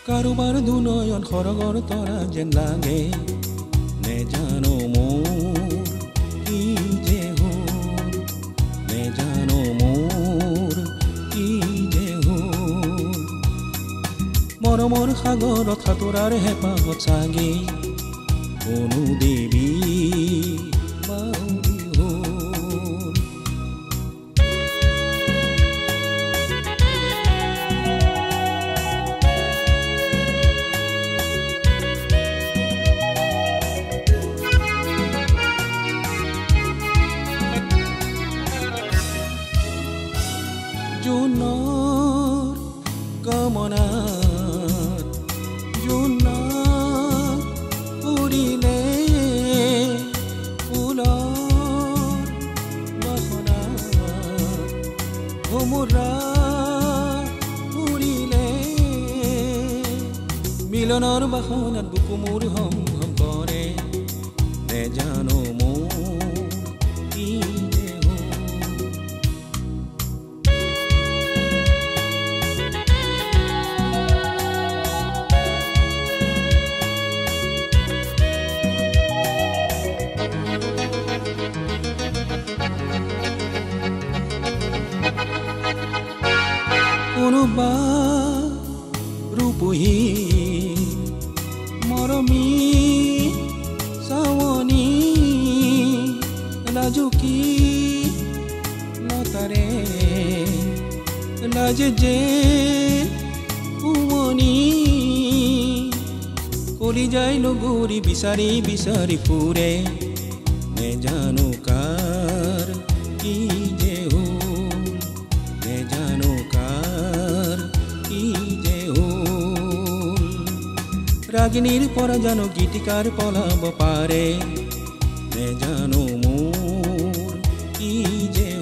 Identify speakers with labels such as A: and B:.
A: কাৰোবাৰ দুনয়ন সৰগৰ তৰা যেন লাগে নেজানো মোৰ কি যে হ'ল নেজানো মোৰ কি যে হ'ল মৰমৰ সাগৰত সাঁতোৰাৰ হেঁপাহত চাগে কোনো দেৱী বাউৰী হ'ল জোনৰ কামনাত জোনা উৰিলে ফুলৰ বাসনাত ভোমোৰা উৰিলে মিলনৰ বাসনাত বুকু মোৰ হম হম কৰে নেজানো মোৰ কি যে কোনোবা ৰূপহী মৰমী চাৱনী লাজুকী লতাৰে লাজ যে উমনি কলিজাই লগৰী বিচাৰি বিচাৰি ফুৰে নেজানো কাৰ কি যে হ'ল নেজানো কাৰ কি যে হ'ল ৰাগিনীৰ পৰা জানো গীতিকাৰ পলাব পাৰে নেজানো মোৰ কি যে